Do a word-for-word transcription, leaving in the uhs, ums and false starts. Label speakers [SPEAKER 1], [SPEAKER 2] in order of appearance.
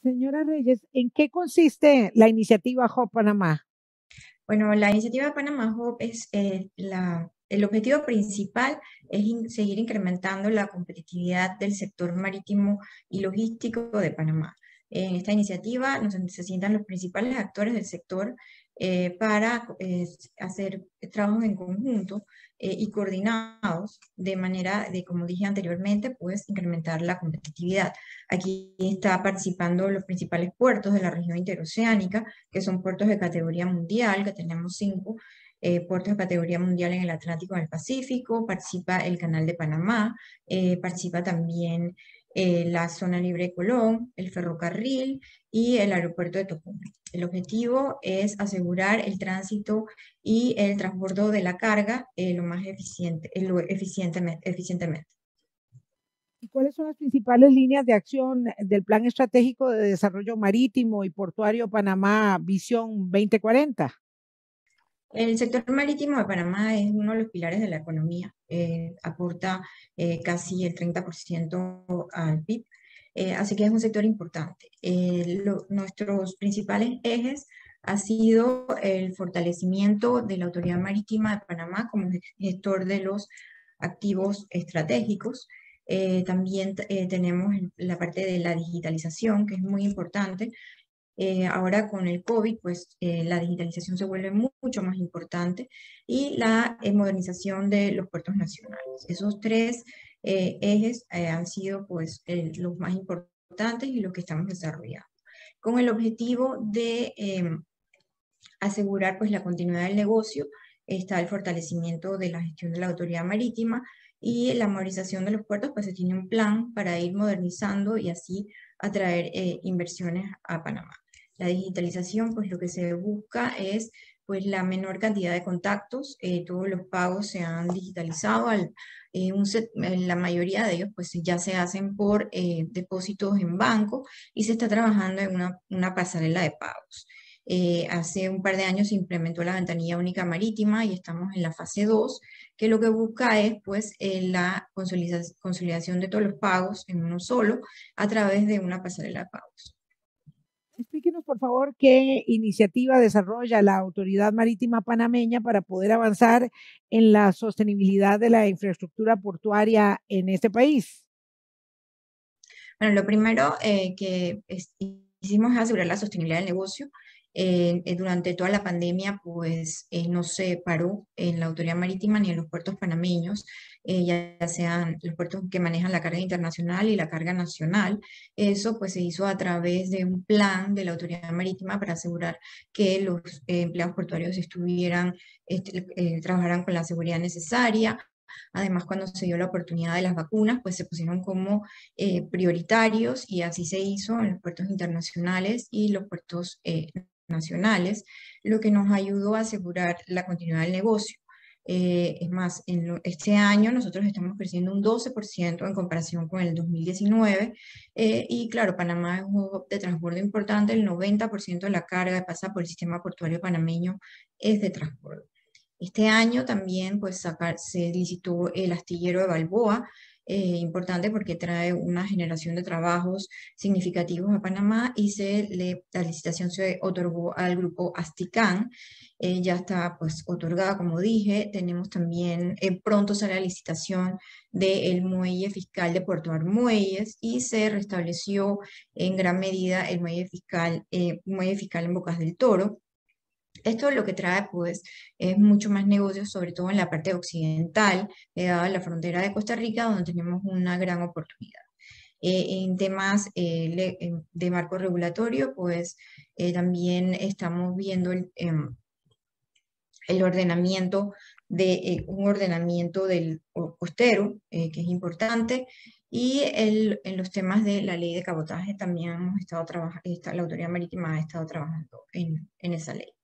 [SPEAKER 1] Señora Reyes, ¿en qué consiste la iniciativa Hub Panamá?
[SPEAKER 2] Bueno, la iniciativa de Panama Hub es eh, la, el objetivo principal es in- seguir incrementando la competitividad del sector marítimo y logístico de Panamá. En esta iniciativa nos, se sientan los principales actores del sector eh, para eh, hacer trabajos en conjunto eh, y coordinados de manera de, como dije anteriormente, pues incrementar la competitividad. Aquí está participando los principales puertos de la región interoceánica, que son puertos de categoría mundial, que tenemos cinco eh, puertos de categoría mundial en el Atlántico y en el Pacífico. Participa el Canal de Panamá, eh, participa también eh, la Zona Libre de Colón, el ferrocarril y el aeropuerto de Tocumen. El objetivo es asegurar el tránsito y el transbordo de la carga eh, lo más eficiente, eh, lo eficientemente, eficientemente.
[SPEAKER 1] ¿Y cuáles son las principales líneas de acción del Plan Estratégico de Desarrollo Marítimo y Portuario Panamá Visión dos mil cuarenta?
[SPEAKER 2] El sector marítimo de Panamá es uno de los pilares de la economía, eh, aporta eh, casi el treinta por ciento al P I B, eh, así que es un sector importante. Eh, lo- nuestros principales ejes ha sido el fortalecimiento de la Autoridad Marítima de Panamá como gestor de los activos estratégicos. Eh, también eh, tenemos la parte de la digitalización, que es muy importante. Eh, ahora con el COVID, pues eh, la digitalización se vuelve mu- mucho más importante y la eh, modernización de los puertos nacionales. Esos tres eh, ejes eh, han sido pues eh, los más importantes y los que estamos desarrollando, con el objetivo de eh, asegurar pues la continuidad del negocio. Está el fortalecimiento de la gestión de la autoridad marítima y la modernización de los puertos, pues se tiene un plan para ir modernizando y así atraer eh, inversiones a Panamá. La digitalización, pues lo que se busca es pues la menor cantidad de contactos, eh, todos los pagos se han digitalizado, al, eh, un set, la mayoría de ellos pues ya se hacen por eh, depósitos en banco y se está trabajando en una, una pasarela de pagos. Eh, hace un par de años se implementó la ventanilla única marítima y estamos en la fase dos, que lo que busca es pues eh, la consolida- consolidación de todos los pagos en uno solo a través de una pasarela de pagos.
[SPEAKER 1] Explíquenos, por favor, qué iniciativa desarrolla la Autoridad Marítima Panameña para poder avanzar en la sostenibilidad de la infraestructura portuaria en este país.
[SPEAKER 2] Bueno, lo primero eh, que es- hicimos es asegurar la sostenibilidad del negocio. Eh, eh, durante toda la pandemia, pues eh, no se paró en la autoridad marítima ni en los puertos panameños, eh, ya, ya sean los puertos que manejan la carga internacional y la carga nacional. Eso pues se hizo a través de un plan de la autoridad marítima para asegurar que los eh, empleados portuarios estuvieran, este, eh, trabajaran con la seguridad necesaria. Además, cuando se dio la oportunidad de las vacunas, pues se pusieron como eh, prioritarios y así se hizo en los puertos internacionales y los puertos eh, nacionales, lo que nos ayudó a asegurar la continuidad del negocio. Eh, es más, en lo- este año nosotros estamos creciendo un doce por ciento en comparación con el dos mil diecinueve eh, y claro, Panamá es un hub de transbordo importante, el noventa por ciento de la carga que pasa por el sistema portuario panameño es de transbordo. Este año también pues, sacar, se licitó el astillero de Balboa, eh, importante porque trae una generación de trabajos significativos a Panamá y se le, la licitación se otorgó al grupo Asticán, eh, ya está pues otorgada como dije. Tenemos también, eh, pronto sale la licitación del muelle fiscal de Puerto Armuelles y se restableció en gran medida el muelle fiscal, eh, muelle fiscal en Bocas del Toro. Esto lo que trae, pues, es mucho más negocios, sobre todo en la parte occidental, pegada a la frontera de Costa Rica, donde tenemos una gran oportunidad. Eh, en temas eh, le- em, de marco regulatorio, pues, eh, también estamos viendo el, em, el ordenamiento de eh, un ordenamiento del o- costero, eh, que es importante, y el- en los temas de la ley de cabotaje también hemos estado trabajando, la autoridad marítima ha estado trabajando en en esa ley.